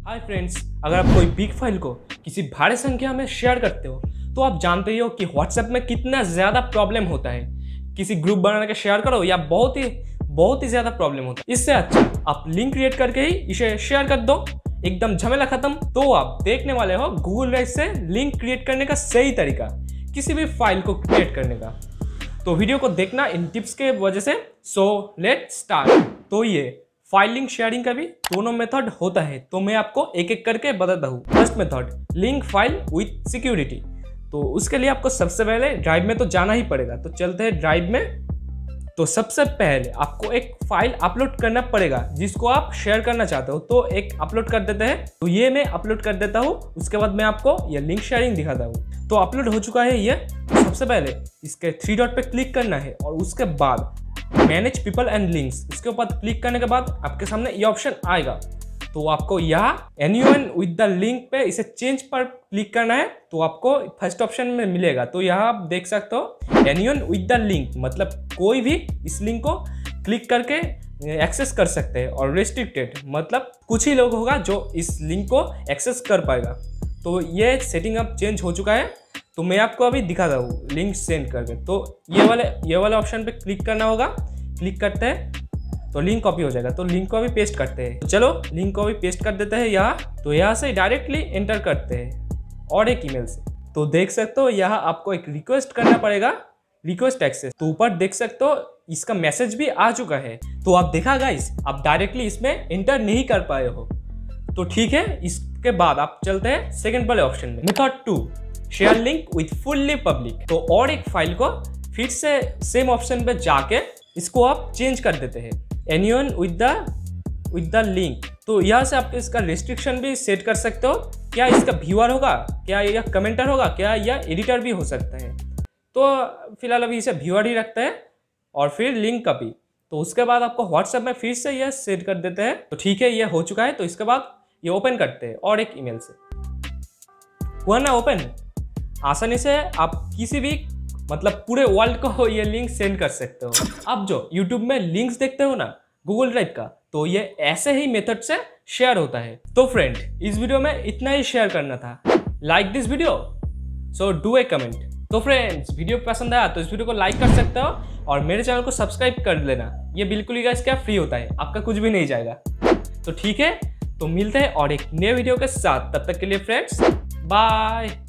Hi friends, अगर आप कोई बिग फाइल को किसी भारी संख्या में शेयर करते हो तो आप जानते ही हो कि व्हाट्सएप में कितना ज़्यादा प्रॉब्लम होता है। किसी ग्रुप बना के शेयर करो या बहुत ही ज़्यादा प्रॉब्लम होता है। इससे अच्छा आप लिंक क्रिएट करके ही इसे शेयर कर दो, एकदम झमेला खत्म। तो आप देखने वाले हो गूगल ड्राइव से लिंक क्रिएट करने का सही तरीका किसी भी फाइल को क्रिएट करने का। तो वीडियो को देखना इन टिप्स के वजह से। So let's start. तो ये फाइल लिंक शेयरिंग का भी दोनों मेथड होता है, तो मैं आपको एक एक करके बताता हूँ। First method, link file with security. तो उसके लिए आपको सबसे पहले ड्राइव में तो जाना ही पड़ेगा। तो चलते हैं ड्राइव में। तो सबसे पहले आपको एक फाइल अपलोड करना पड़ेगा जिसको आप शेयर करना चाहते हो। तो एक अपलोड कर देते हैं। तो ये मैं अपलोड कर देता हूँ, उसके बाद मैं आपको ये लिंक शेयरिंग दिखाता हूँ। तो अपलोड हो चुका है ये। तो सबसे पहले इसके 3 डॉट पे क्लिक करना है और उसके बाद मैनेज पीपल एंड लिंक्स, इसके ऊपर क्लिक करने के बाद आपके सामने ये ऑप्शन आएगा। तो आपको यहाँ एनीवन विद द लिंक पे इसे चेंज पर क्लिक करना है। तो आपको फर्स्ट ऑप्शन में मिलेगा। तो यहाँ आप देख सकते हो एनीवन विद द लिंक, मतलब कोई भी इस लिंक को क्लिक करके एक्सेस कर सकते हैं। और रेस्ट्रिक्टेड मतलब कुछ ही लोग होगा जो इस लिंक को एक्सेस कर पाएगा। तो ये सेटिंग अब चेंज हो चुका है। तो मैं आपको अभी दिखाता हूँ लिंक सेंड करके। तो ये वाले ऑप्शन पे क्लिक करना होगा। क्लिक करते हैं तो लिंक कॉपी हो जाएगा। तो लिंक को अभी पेस्ट करते हैं। तो चलो लिंक को अभी पेस्ट कर देते हैं यहाँ। तो यहाँ से डायरेक्टली एंटर करते हैं और एक ईमेल से। तो देख सकते हो यहाँ आपको एक रिक्वेस्ट करना पड़ेगा, रिक्वेस्ट एक्सेस। तो ऊपर देख सकते हो इसका मैसेज भी आ चुका है। तो आप देखा गाइस, आप डायरेक्टली इसमें एंटर नहीं कर पाए हो। तो ठीक है, इसके बाद आप चलते हैं सेकेंड वाले ऑप्शन में। Method 2, share link with fully public. तो और एक फाइल को फिर से सेम ऑप्शन पे जाके इसको आप चेंज कर देते हैं एनीवन विद द लिंक। तो यहाँ से आप इसका रिस्ट्रिक्शन भी सेट कर सकते हो। क्या इसका व्यूअर होगा, क्या यह कमेंटर होगा, क्या यह एडिटर भी हो सकता है। तो फिलहाल अभी इसे व्यूअर ही रखते हैं और फिर लिंक कॉपी। तो उसके बाद आपको व्हाट्सएप में फिर से यह सेट कर देते हैं। तो ठीक है, ये हो चुका है। तो इसके बाद ये ओपन करते हैं और एक ईमेल से। हुआ ना ओपन। आसानी से आप किसी भी मतलब पूरे वर्ल्ड को ये लिंक सेंड कर सकते हो। अब जो YouTube में लिंक्स देखते हो ना गूगल ड्राइव का, तो ये ऐसे ही मेथड से शेयर होता है। तो फ्रेंड, इस वीडियो में इतना ही शेयर करना था। Like this video, so do a comment. तो फ्रेंड्स, वीडियो पसंद आया तो इस वीडियो को लाइक कर सकते हो और मेरे चैनल को सब्सक्राइब कर लेना। ये बिल्कुल ही गाइस क्या फ्री होता है, आपका कुछ भी नहीं जाएगा। तो ठीक है, तो मिलते हैं और एक नए वीडियो के साथ। तब तक के लिए फ्रेंड्स, बाय।